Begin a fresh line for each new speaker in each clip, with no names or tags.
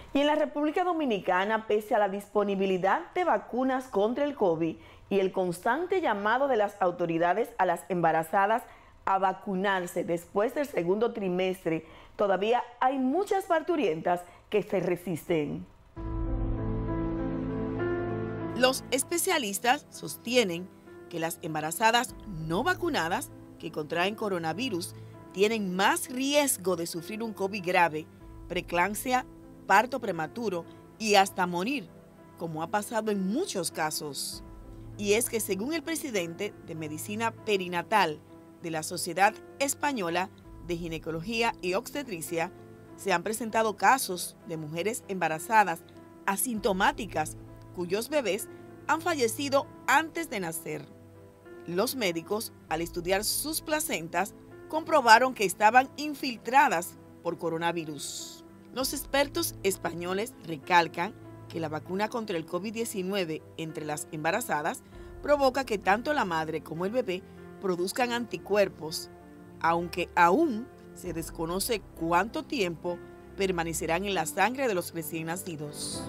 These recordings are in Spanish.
Y en la República Dominicana, pese a la disponibilidad de vacunas contra el COVID y el constante llamado de las autoridades a las embarazadas a vacunarse después del segundo trimestre, todavía hay muchas parturientas que se resisten.
Los especialistas sostienen que las embarazadas no vacunadas que contraen coronavirus tienen más riesgo de sufrir un COVID grave, preeclampsia, parto prematuro y hasta morir, como ha pasado en muchos casos. Y es que según el presidente de Medicina Perinatal de la Sociedad Española de Ginecología y Obstetricia, se han presentado casos de mujeres embarazadas asintomáticas cuyos bebés han fallecido antes de nacer. Los médicos, al estudiar sus placentas, comprobaron que estaban infiltradas por coronavirus. Los expertos españoles recalcan que la vacuna contra el COVID-19 entre las embarazadas provoca que tanto la madre como el bebé produzcan anticuerpos, aunque aún se desconoce cuánto tiempo permanecerán en la sangre de los recién nacidos.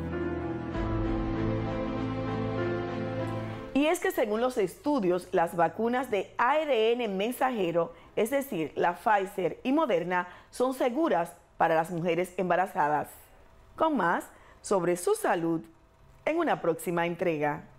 Y es que según los estudios, las vacunas de ARN mensajero, es decir, la Pfizer y Moderna, son seguras para las mujeres embarazadas. Con más sobre su salud en una próxima entrega.